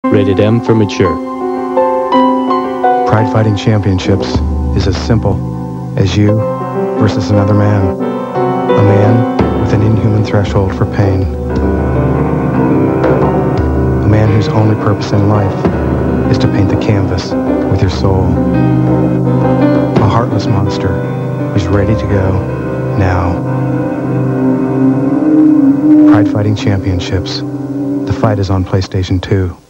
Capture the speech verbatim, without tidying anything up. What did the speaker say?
Rated M for mature. Pride Fighting Championships is as simple as you versus another man. A man with an inhuman threshold for pain. A man whose only purpose in life is to paint the canvas with your soul. A heartless monster who's ready to go now. Pride Fighting Championships. The fight is on PlayStation two.